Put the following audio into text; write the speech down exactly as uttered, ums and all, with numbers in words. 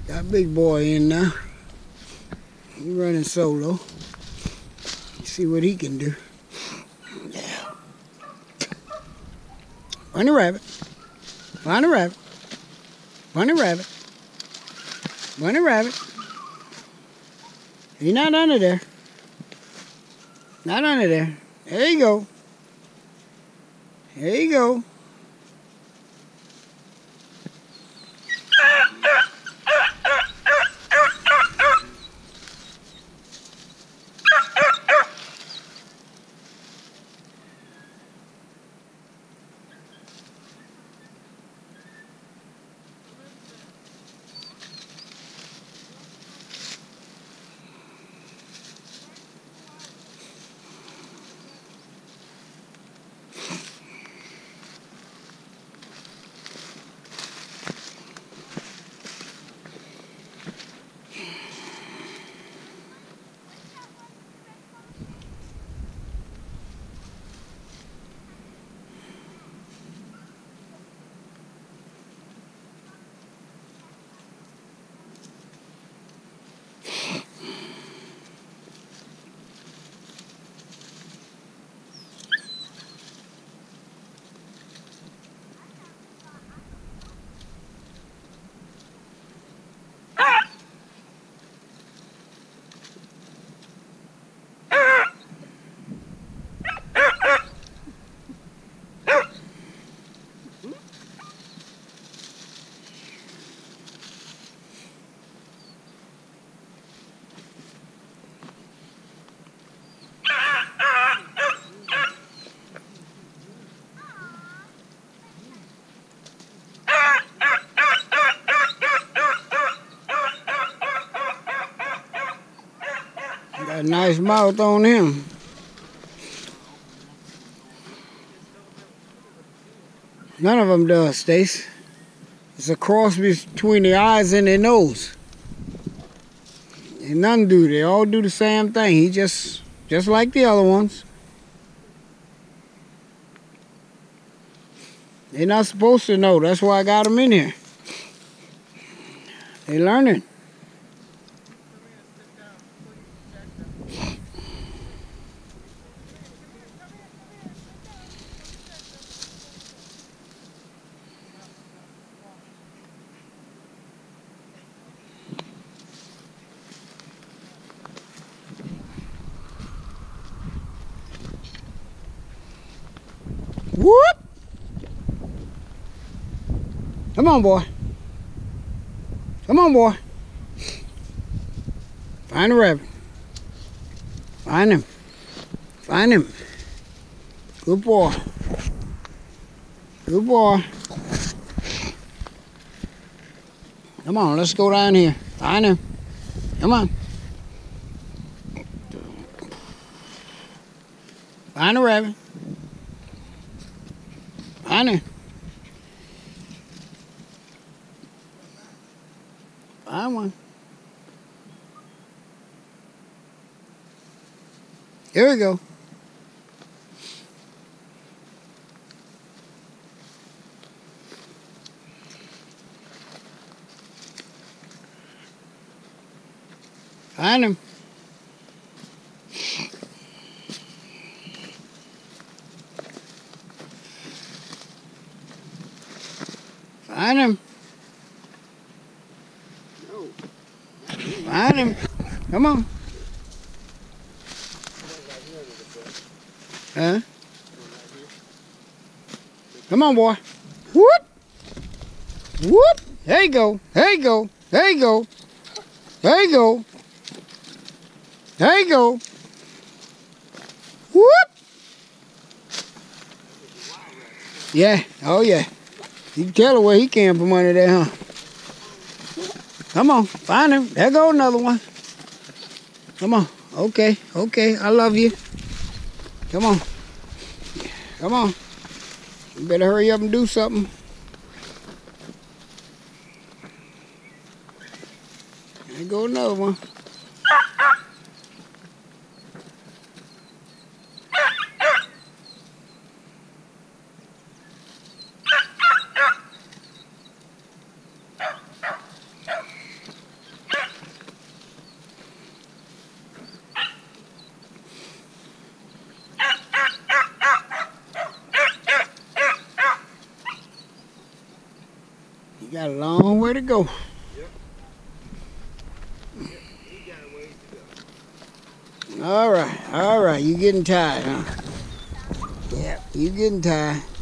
Got big boy in now. He running solo. See what he can do. Yeah. Bunny rabbit. Bunny rabbit. Bunny rabbit. Bunny rabbit. He's not under there. Not under there. There you go. There you go. Got a nice mouth on him. None of them does, Stace. It's a cross between the eyes and their nose. And none do. They all do the same thing. He just, just like the other ones. They're not supposed to know. That's why I got them in here. They're learning. Whoop! Come on, boy. Come on, boy. Find the rabbit. Find him. Find him. Good boy. Good boy. Come on, let's go down here. Find him. Come on. Find the rabbit. Find him. Find one. Here we go. Find him. Find him. Find him. Come on. Huh? Come on, boy. Whoop. Whoop. There you go. There you go. There you go. There you go. There you go. Whoop. Yeah. Oh, yeah. You can tell her where he came from under there, huh? Come on. Find him. There go another one. Come on. Okay. Okay. I love you. Come on. Come on. You better hurry up and do something. There go another one. You got a long way to go. Yep. Yep, he got a ways to go. All right, all right. You getting tired, huh? Yeah, you getting tired.